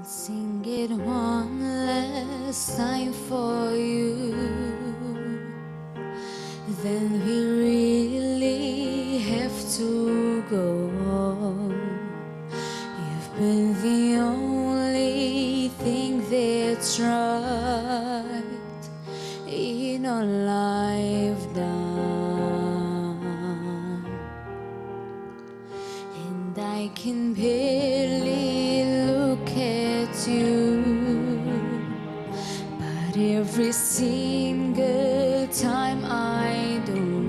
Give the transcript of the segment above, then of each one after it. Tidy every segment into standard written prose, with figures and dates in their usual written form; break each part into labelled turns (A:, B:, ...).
A: Sing it one last time for you. Then we really have to go. You've been the only thing that's right in our lifetime, and I can barely look at you, but every single time I do,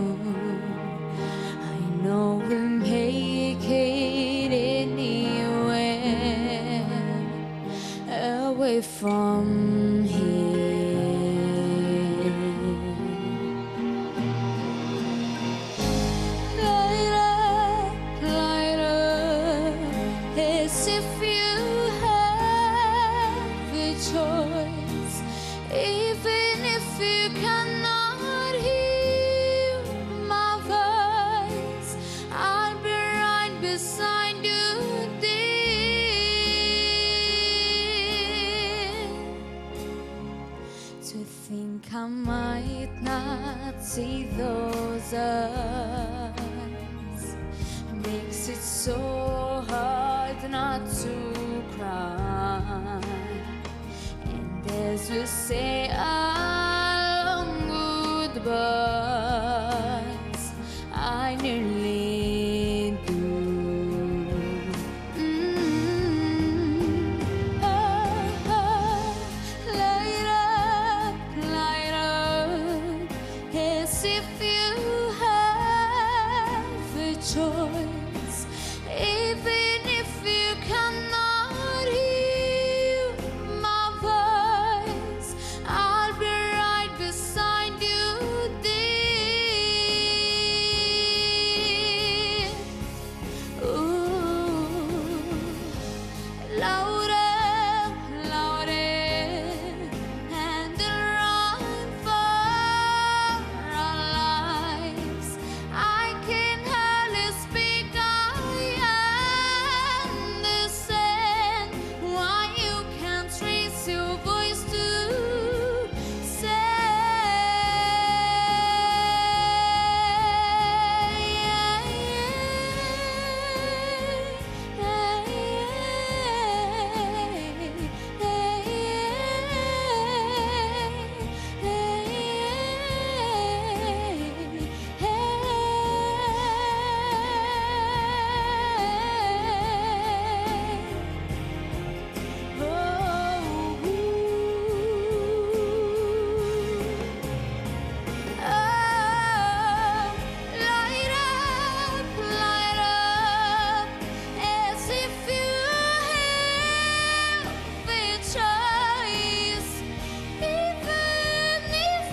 A: I know we'll make it anywhere away from here. Light up, as if you have a choice, even if you cannot hear my voice. I'll be right beside you, dear. To think I might not see those eyes makes it so hard not to cry. And as we say our long goodbyes, I nearly do. Light up, as if you have a choice, even if you cannot hear my voice. I'll be right beside you, dear. Ooh, louder, and the run for our lives. I can hardly speak. I understand why you can't raise your voice to light up, as if you have a choice, even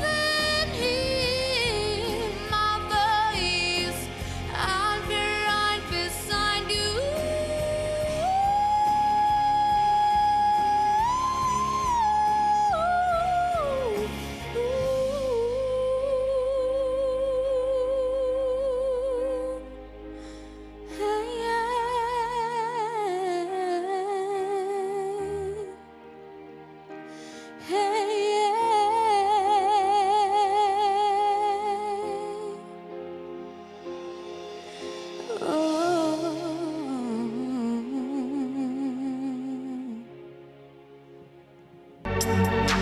A: hear my voice. I'll be right beside you. Oh.